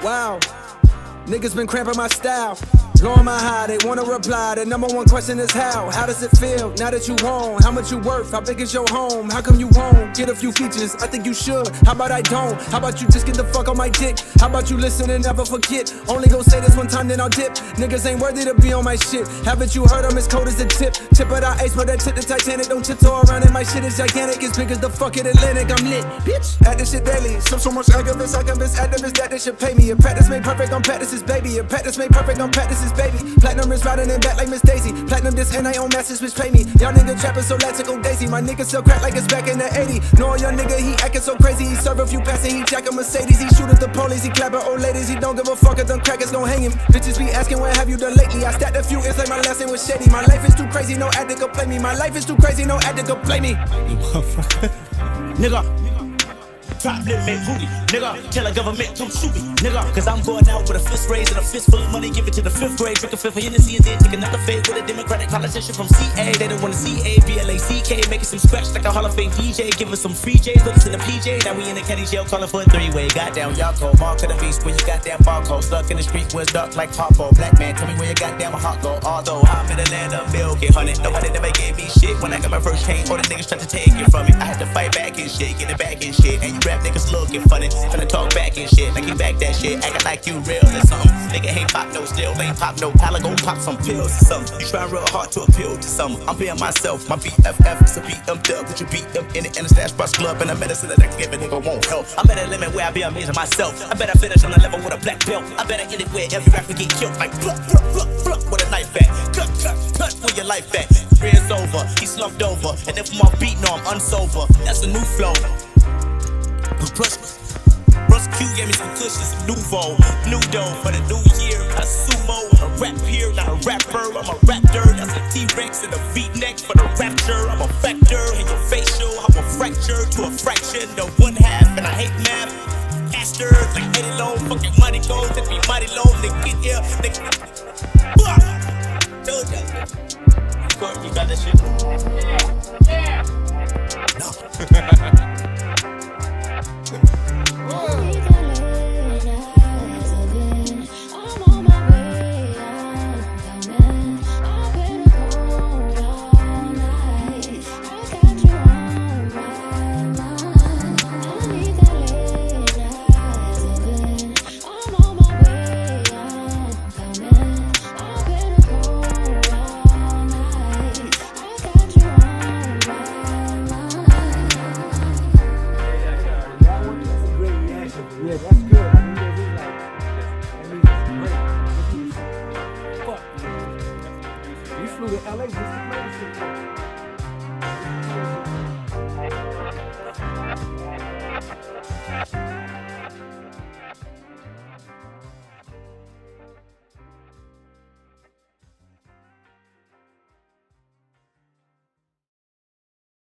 Wow, niggas been cramping my style, blowing my high, they wanna reply. The number one question is how does it feel now that you home? How much you worth? How big is your home? How come you won't get a few features? I think you should, how about I don't? How about you just get the fuck on my dick? How about you listen and never forget? Only go say this one time then I'll dip. Niggas ain't worthy to be on my shit. Haven't you heard I'm as cold as a tip? Tip of the ice, but that tip the Titanic. Don't tiptoe around it, my shit is gigantic. It's big as the fucking Atlantic, I'm lit, bitch. At this shit daily, so much activists that they should pay me. If practice made perfect, I'm practice's baby. If practice made perfect, I'm practice's baby. Platinum is riding in back like Miss Daisy. Platinum this and I own masters which pay me. Y'all nigga trapping so let's go daisy. My nigga sell crack like it's back in the 80s. Know your nigga, he acting so crazy. He serve a few passes, he jack a Mercedes. He shoot at the police, he clap at old ladies. He don't give a fuck if them crackers gon' hang him. Bitches be asking what have you done lately. I stacked a few, it's like my last name was shady. My life is too crazy, no addict could play me. My life is too crazy, no addict could play me. Nigga, drop lip, make booty, nigga. Tell the government, come shoot me, nigga. Cause I'm going out with a fist raised and a fist full of money. Give it to the 5th grade. Drink a fifth of Hennessy and then take another fade with a Democratic politician from CA. They don't wanna see A-B-L-A-C-K. Making some scratch like a Hall of Fame DJ. Give us some free J's, put us in the PJ. Now we in the county jail calling for a 3-way. Goddamn, y'all cold. Mark of the beast where you goddamn barcode. Stuck in the street where it's dark like Harpo. Black man, tell me where your goddamn heart go. Although I'm in the land of milk and honey, nobody never gave me shit. When I got my first cane, all the niggas tried to take it from me. I had to fight back and shit, get it back and shit. And you rap niggas looking funny, finna talk back and shit. Like you back that shit, acting like you real or something. Nigga ain't pop no still, ain't pop no pal, go pop some pills or something. You trying real hard to appeal to something. I'm being myself, my BFF is a BM dub. Would you beat them in the Stash Brush Club and a medicine that I can give a nigga won't help. I'm at a limit where I be amazing myself. I better finish on the level with a black belt. I better end it where every rapper get killed. Like pluck, pluck, pluck, pluck with a knife at. Cut, cut, cut with your life at. Career's over, he slumped over. And if I'm beat, no, I'm unsober. That's a new flow. Russ Q gave me some cushions, some nouveau, new dough for the new year. A sumo, a rap here, not a rapper. I'm a raptor, that's a T-Rex and a V-neck for the rapture. I'm a factor in your facial, I'm a fracture to a fraction, the 1/2, and I hate math. Caster, like Eddie Low, fucking money goes, it be mighty low, nigga get here, nigga. Told ya. Court, you got that shit? Yeah. No. Yeah, that's good. I mean, that means it's great. Fuck. You flew to LA just to play this shit.